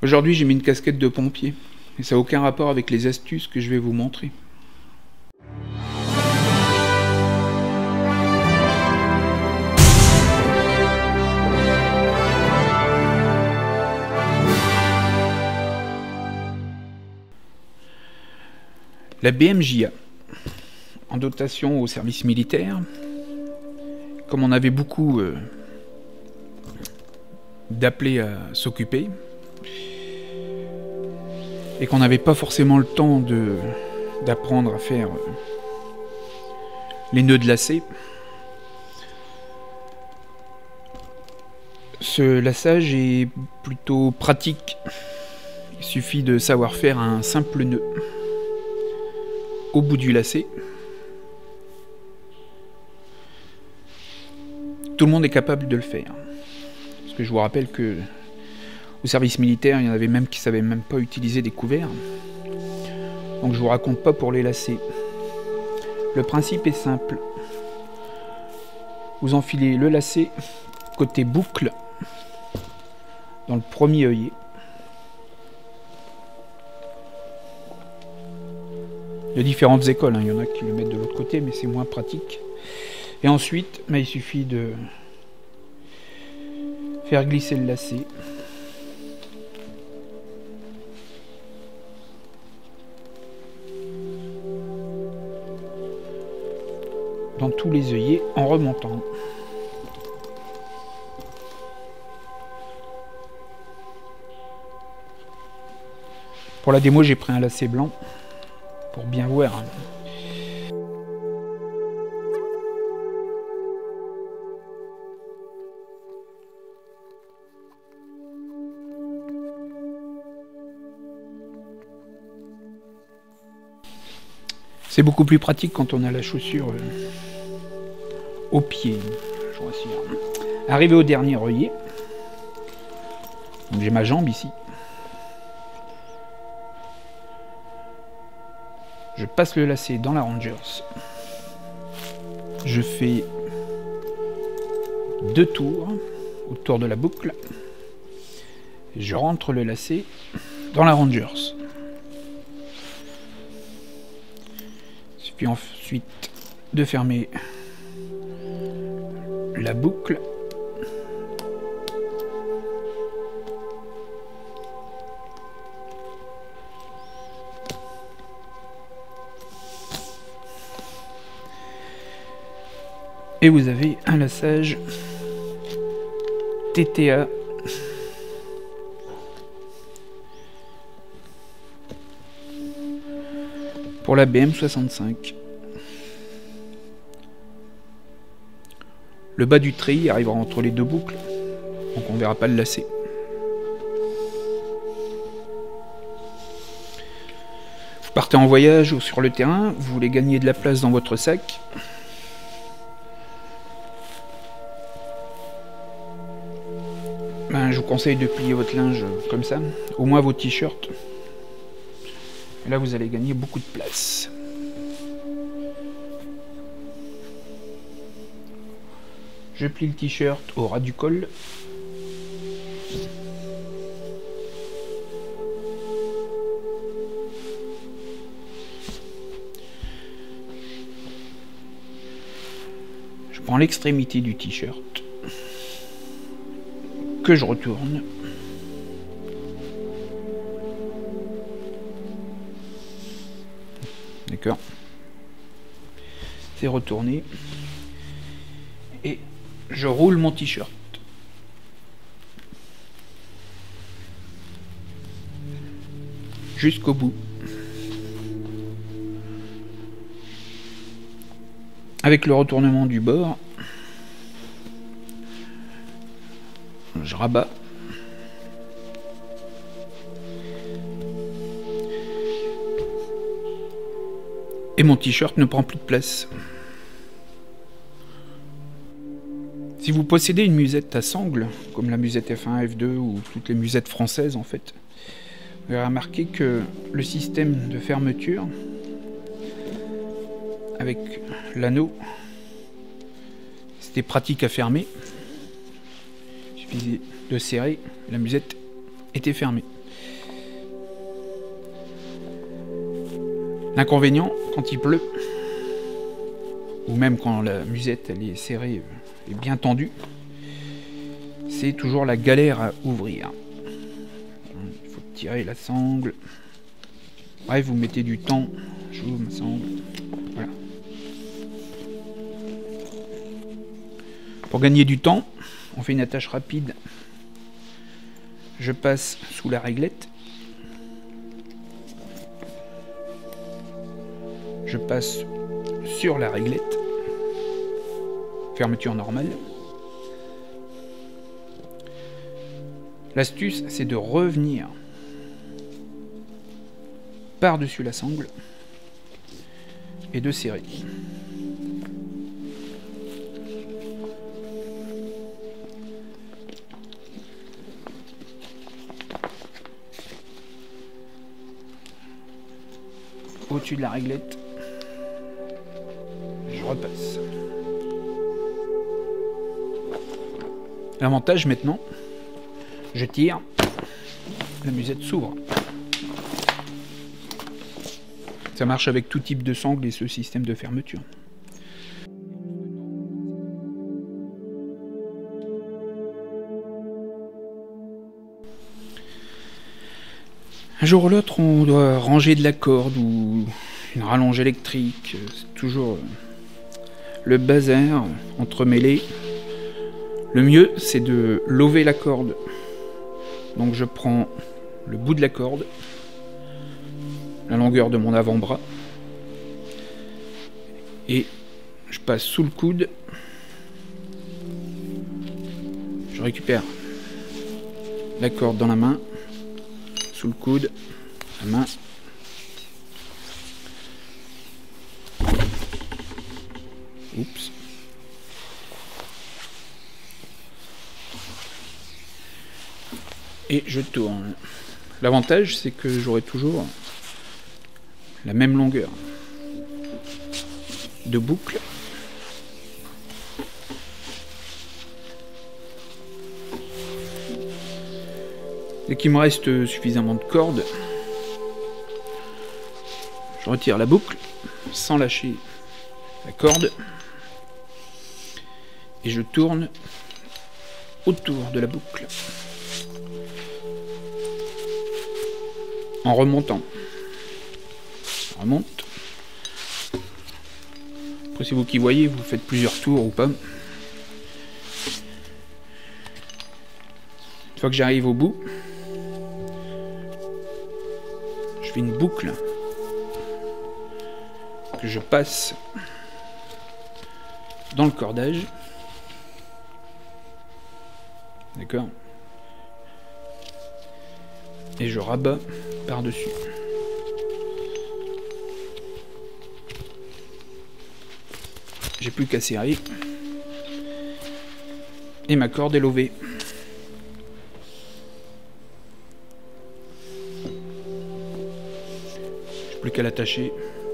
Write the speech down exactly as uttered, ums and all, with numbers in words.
Aujourd'hui, j'ai mis une casquette de pompier, et ça n'a aucun rapport avec les astuces que je vais vous montrer. La B M J A, en dotation au service militaire, comme on avait beaucoup euh, d'appelés à s'occuper, et qu'on n'avait pas forcément le temps de d'apprendre à faire euh, les nœuds de lacet, ce laçage est plutôt pratique. Il suffit de savoir faire un simple nœud au bout du lacet. Tout le monde est capable de le faire. Parce que je vous rappelle que au service militaire, il y en avait même qui ne savaient même pas utiliser des couverts. Donc je vous raconte pas pour les lacets. Le principe est simple. Vous enfilez le lacet côté boucle dans le premier œillet. Il y a différentes écoles, hein. Il y en a qui le mettent de l'autre côté, mais c'est moins pratique. Et ensuite, bah, il suffit de faire glisser le lacet dans tous les œillets en remontant. Pour la démo, j'ai pris un lacet blanc pour bien voir. C'est beaucoup plus pratique quand on a la chaussure euh, au pied. Je vous rassure. Arrivé au dernier œillet, donc j'ai ma jambe ici. Je passe le lacet dans la Rangers. Je fais deux tours autour de la boucle. Et je rentre le lacet dans la Rangers. Il suffit ensuite de fermer la boucle. Et vous avez un laçage T T A pour la B M soixante-cinq. Le bas du treillis arrivera entre les deux boucles, donc on ne verra pas le lacet. Vous partez en voyage ou sur le terrain, vous voulez gagner de la place dans votre sac. Ben, je vous conseille de plier votre linge comme ça, au moins vos t-shirts. Et là, vous allez gagner beaucoup de place. Je plie le t-shirt au ras du col. Je prends l'extrémité du t-shirt que je retourne. D'accord. C'est retourné. Et je roule mon t-shirt. Jusqu'au bout. Avec le retournement du bord, je rabats. Et mon t-shirt ne prend plus de place. Si vous possédez une musette à sangle, comme la musette F un, F deux ou toutes les musettes françaises en fait, vous avez remarqué que le système de fermeture avec l'anneau, c'était pratique à fermer. Il suffisait de serrer, la musette était fermée. L'inconvénient, quand il pleut, ou même quand la musette elle est serrée et bien tendue, c'est toujours la galère à ouvrir. Il faut tirer la sangle. Bref, vous mettez du temps. J'ouvre ma sangle. Voilà. Pour gagner du temps, on fait une attache rapide. Je passe sous la réglette. Je passe sur la réglette. Fermeture normale. L'astuce, c'est de revenir par-dessus la sangle et de serrer. Au-dessus de la réglette, je repasse. L'avantage maintenant, je tire, la musette s'ouvre. Ça marche avec tout type de sangle et ce système de fermeture. Un jour ou l'autre, on doit ranger de la corde ou une rallonge électrique. C'est toujours le bazar entremêlé. Le mieux, c'est de lover la corde. Donc je prends le bout de la corde, la longueur de mon avant-bras, et je passe sous le coude. Je récupère la corde dans la main, sous le coude, la main. Oups. Et je tourne. L'avantage, c'est que j'aurai toujours la même longueur de boucle. Dès qu'il me reste suffisamment de cordes, je retire la boucle sans lâcher la corde et je tourne autour de la boucle en remontant. Je remonte. Après, c'est vous qui voyez, vous faites plusieurs tours ou pas. Une fois que j'arrive au bout, je fais une boucle que je passe dans le cordage. D'accord? Et je rabats par-dessus. J'ai plus qu'à serrer. Et ma corde est lovée. J'ai plus qu'à l'attacher.